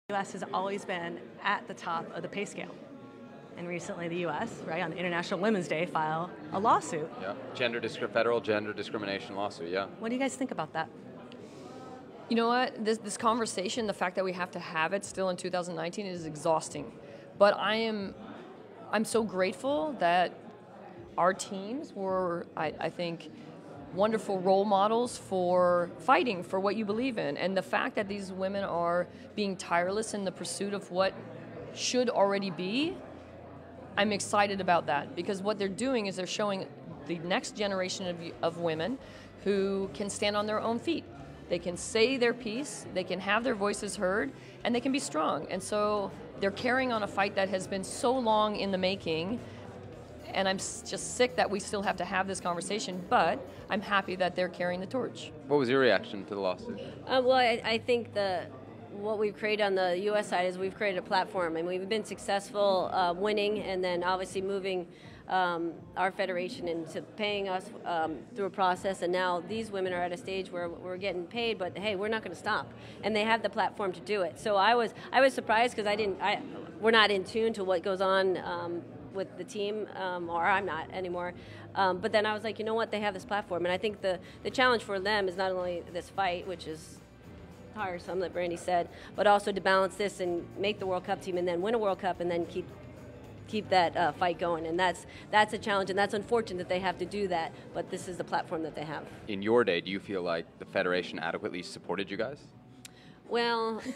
The U.S. has always been at the top of the pay scale. And recently the U.S., right, on the International Women's Day, filed a lawsuit. Yeah, federal gender discrimination lawsuit, yeah. What do you guys think about that? You know what? This conversation, the fact that we have to have it still in 2019 is exhausting. But I'm so grateful that our teams were, I think, wonderful role models for fighting for what you believe in. And the fact that these women are being tireless in the pursuit of what should already be, I'm excited about that, because what they're doing is they're showing the next generation of women who can stand on their own feet. They can say their piece, they can have their voices heard, and they can be strong. And so they're carrying on a fight that has been so long in the making, and I'm just sick that we still have to have this conversation, but I'm happy that they're carrying the torch. What was your reaction to the lawsuit? Well, I think what we've created on the U.S. side is we've created a platform, and we've been successful winning, and then obviously moving our federation into paying us through a process, and now these women are at a stage where we're getting paid, but hey, we're not going to stop, and they have the platform to do it. So I was surprised, because we're not in tune to what goes on with the team, or I'm not anymore. But then I was like, you know what, they have this platform, and I think the challenge for them is not only this fight, which is tiresome, that Brandy said, but also to balance this and make the World Cup team and then win a World Cup and then keep that fight going. And that's a challenge, and that's unfortunate that they have to do that, but this is the platform that they have. In your day, do you feel like the Federation adequately supported you guys? Well, no.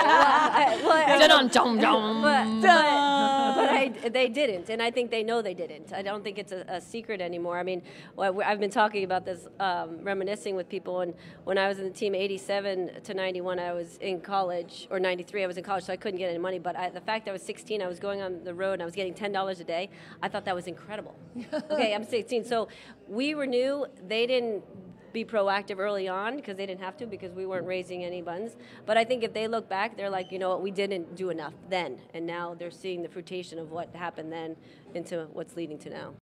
They didn't, and I think they know they didn't. I don't think it's a secret anymore. I mean, I've been talking about this, reminiscing with people, and when I was in the team 87 to 91, I was in college, or 93, I was in college, so I couldn't get any money, but the fact I was 16, I was going on the road, and I was getting $10 a day, I thought that was incredible. Okay, I'm 16, so we were new. They didn't be proactive early on because they didn't have to, because we weren't raising any funds. But I think if they look back, they're like, you know what, we didn't do enough then, and now they're seeing the fruition of what happened then into what's leading to now.